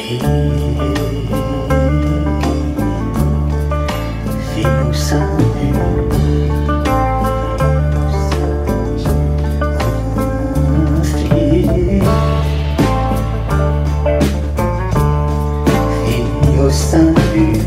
Fille au sein nu, fille au sein nu.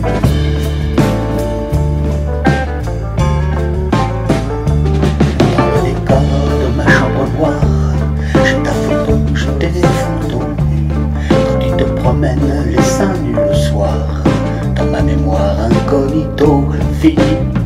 Dans le décor de ma chambre noire, j'ai ta photo, j'ai tes photos. Quand tu te promènes les seins nus le soir, dans ma mémoire incognito, fille.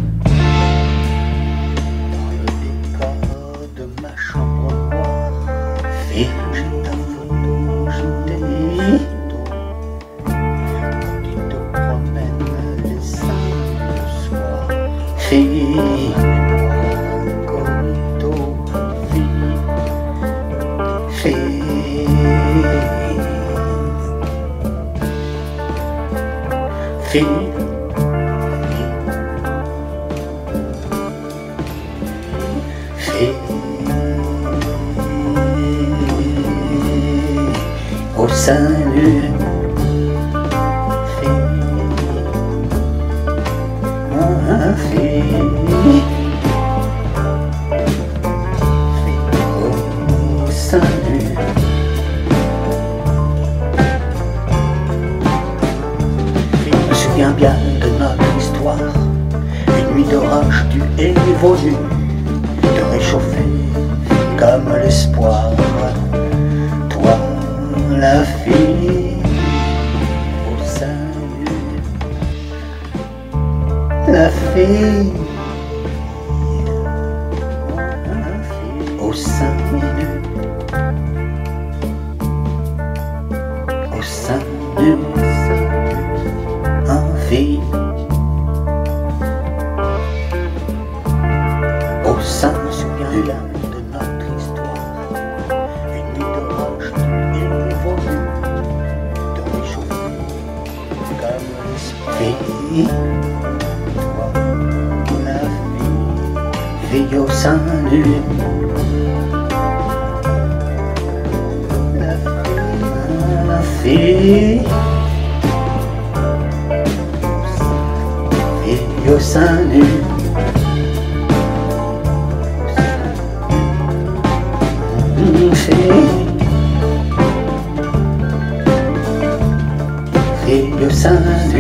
Dans le décor de ma chambre noire, fille, j'ai ta photo, j'ai tes photos. Quand tu te promènes les seins nus le soir, fille, mémoire incognito, fille, fille. Fille, fille, au sein nu, fille, au sein nu. Je me souviens bien de notre histoire, une nuit d'orage tu es venu te réchauffer comme l'espoir. Toi, la fille au sein nu, la fille au sein nu, au sein nu. Fille au sein, je me souviens bien de notre histoire, une nuit d'orage tu es venu te réchauffer comme l'espoir. Fille, toi, la fille au sein nu, la fille au sein nu, fille au sein nu,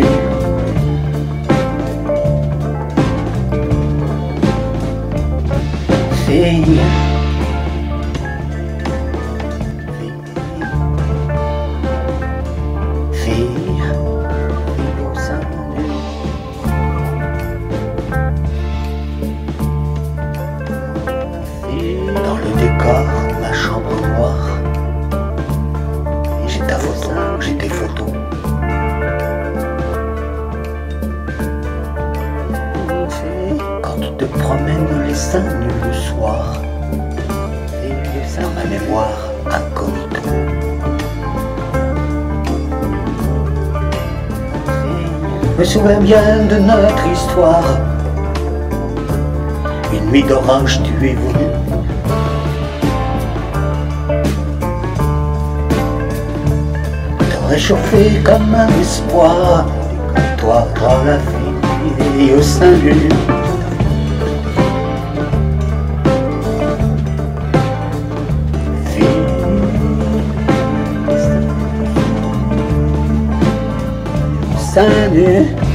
fille, fille au sein nu. Dans le décor, ma chambre noire, j'ai ta photo, j'ai tes photos. Quand tu te promènes les seins nus le soir, dans ma mémoire incognito. Je me souviens bien de notre histoire, une nuit d'orage tu es venu te réchauffer comme un espoir. Toi, la fille au sein nu, fille au sein nu.